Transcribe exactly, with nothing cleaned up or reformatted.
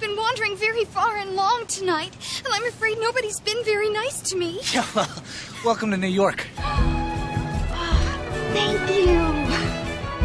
been wandering very far and long tonight, and I'm afraid nobody's been very nice to me. Yeah, well, welcome to New York. Oh, thank you.